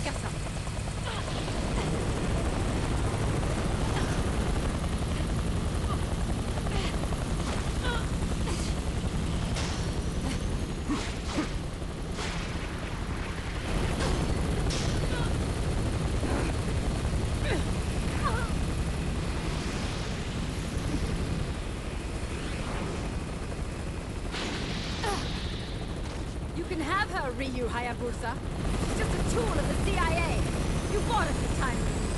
make us some. You can have her, Ryu Hayabusa. She's just a tool of the CIA. You bought us the time.